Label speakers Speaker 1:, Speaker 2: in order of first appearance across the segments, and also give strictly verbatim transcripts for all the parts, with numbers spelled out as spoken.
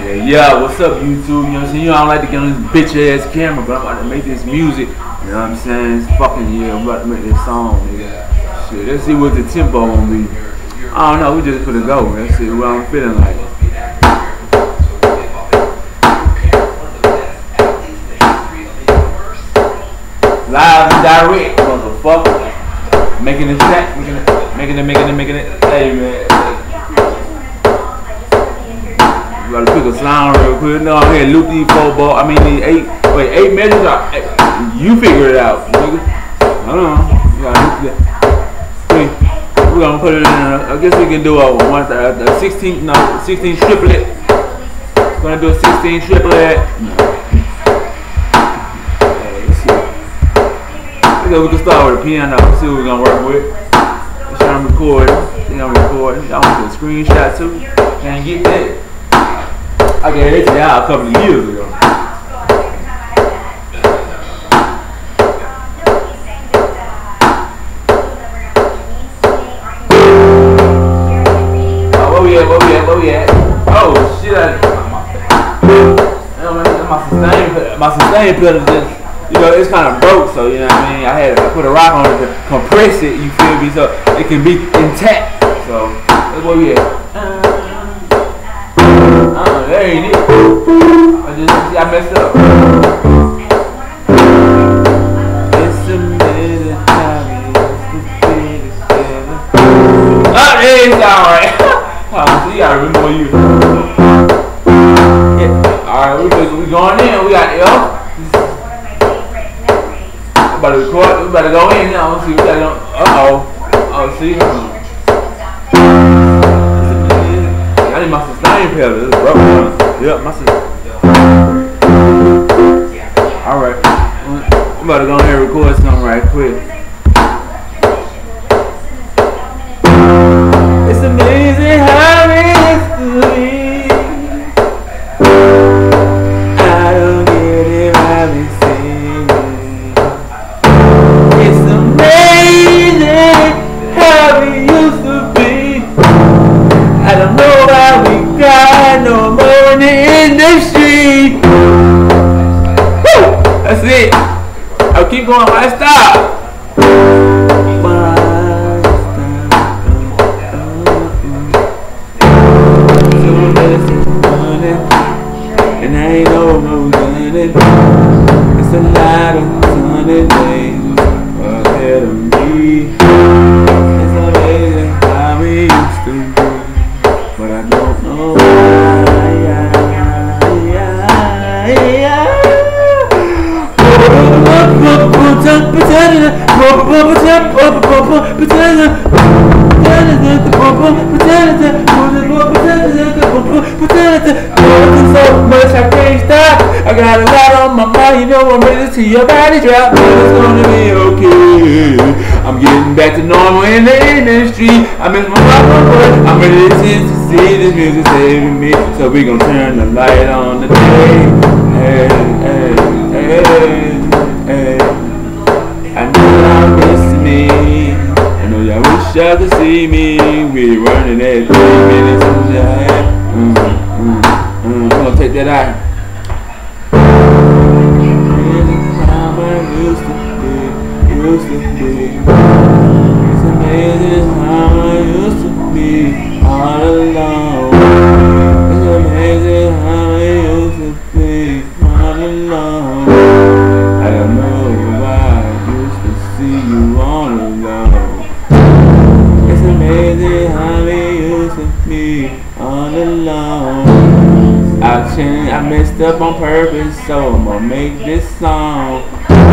Speaker 1: Yeah, yeah, what's up, YouTube? You know what I'm saying? You know, I don't like to get on this bitch ass camera, but I'm about to make this music. You know what I'm saying? It's fucking, yeah, I'm about to make this song, nigga. Shit, let's see what the tempo gonna be. I don't know, we just put it go. Let's see what I'm feeling like. Live and direct, motherfucker. Making it track, making it, making it, making it, making it. Hey, man. You gotta pick a sound real quick. No, I'm here, loop these four ball. I mean, these eight, wait, eight measures are, you figure it out, nigga. Hold on. You gotta loop that. Three. We're gonna put it in, uh, I guess we can do a one, a sixteen, no, sixteen triplet. We're gonna do a sixteen triplet. Hey, let's see. I guess we can start with a piano. Let's see what we're gonna work with. Let's try and record. I think I'm recording. Y'all want a screenshot too? Can't get that. I gave it to y'all a couple of years ago. Oh, where we at? Where we at? Where we at? Oh shit! I, my sustain, my sustain pedal just, you know, it's kind of broke. So you know what I mean. I had to put a rock on it to compress it. You feel me? So it can be intact. So that's where we at. Uh, there ain't it. I just see I messed up. It's amazing how we used to be together. Oh, there it's alright. Oh, so you gotta remember you. Yeah. Alright, we, we going in. We got L. We about to record. We about to go in now. Let's see. We gotta go. Uh oh. Oh, see. I need my sustain pedal. It's broke. Yep, my sustain. Alright. I'm about to go in here and record something right quick. It's amazing how it used to be. I don't get it while we singing. It's amazing how we used to be. I don't know why we got no more in the industry. Woo! That's it. I'll keep going. Why stop? Why stop? And I ain't no more done it. It's a lot of sunny days ahead of me. It's amazing how we used to be. But I don't know why. So much I can't stop. I got a lot on my mind, you know I'm ready to see your body drop. But it's gonna be okay. I'm getting back to normal in the industry. I miss my mama, I'm ready to see this music saving me. So we gon' turn the light on today. Hey, hey, hey, hey. I know y'all missing me. I know y'all wish y'all could see me. We running at three minutes in the head. Mm, mm, mm. I'm gonna take that out. Used to be, used to be. It's amazing how I used to be all alone. It's amazing how I used to be all alone. I don't know why I used to see you all alone. It's amazing how we used to be all alone. I changed, I messed up on purpose, so I'm gonna make this song.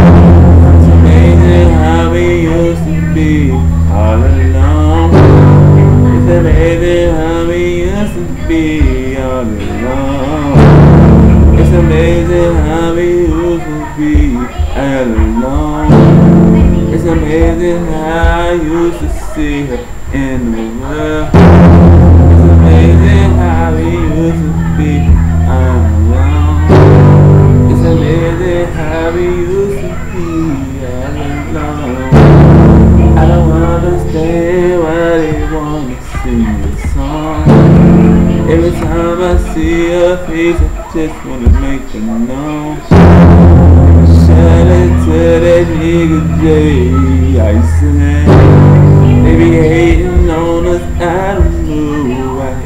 Speaker 1: How we used to be all alone. It's amazing how we used to be all alone. It's amazing how we used to be all alone. It's amazing how I used to see her in the world. It's amazing how we used to be all alone. It's amazing how we used to be all alone. I don't understand why they wanna sing this song. Every time I see her, please, I just wanna make them know. Shout out to that nigga Jay. I said, they be hating on us, I don't know why.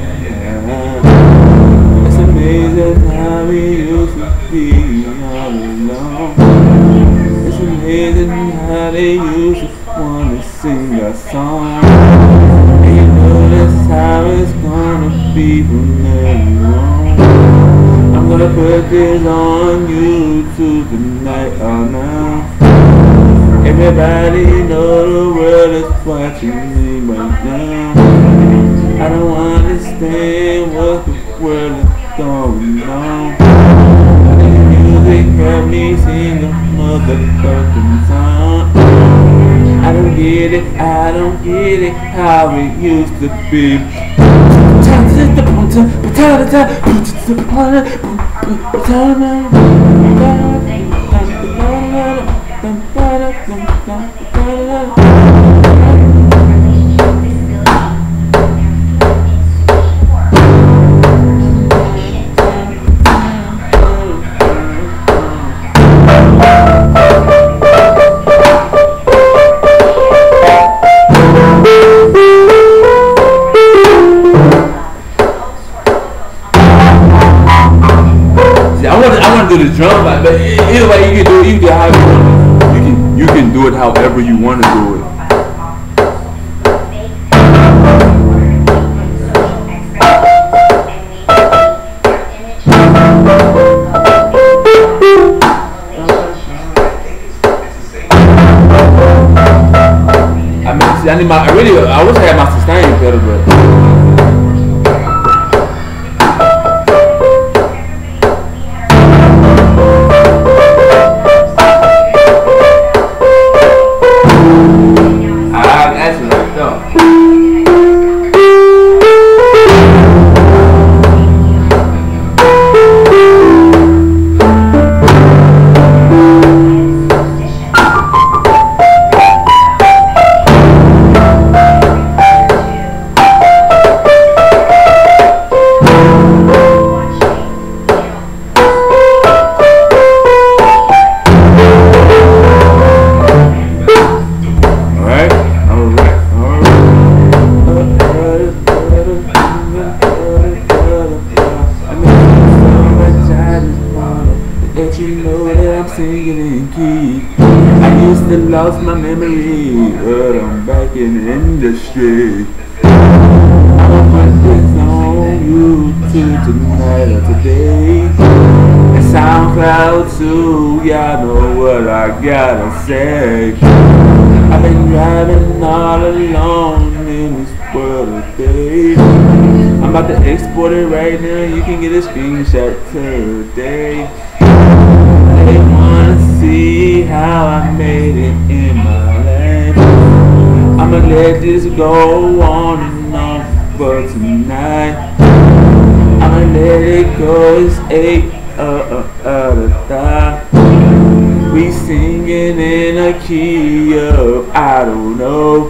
Speaker 1: It's amazing how we used to be all alone. It's amazing how they used to wanna sing our song. And you know that's how it's gonna be from now on. I'm gonna put this on YouTube tonight, oh now. Everybody know the world is watching me right now. I don't understand what the world is going on. The music help me sing a motherfucking song. I don't get it, I don't get it how it used to be. Do the drum, but either way you can do it, you can how you want it. You can you can do it however you want to do it. I mean, see, I need my I really I wish I had my sustain better, but. Let you know that I'm singing in key. I used to lose my memory, but I'm back in the industry. I'ma put this on YouTube tonight or today. And SoundCloud too, y'all know what I gotta say. I've been driving all alone in this world today. I'm about to export it right now, you can get a screenshot today. They wanna see how I made it in my life. I'ma let this go on and on for tonight. I'ma let it go, it's eight uh uh uh da da. We singing in a key of I don't know.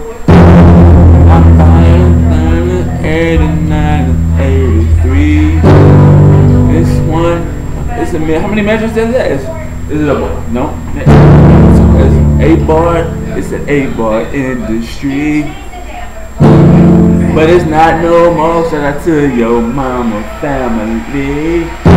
Speaker 1: I'm buying eighty-nine and eighty-three. This one, it's a how many measures is that? Is, is it a no? It's eight bar. It's an eight bar industry. But it's not no more. Shout out to your mama family.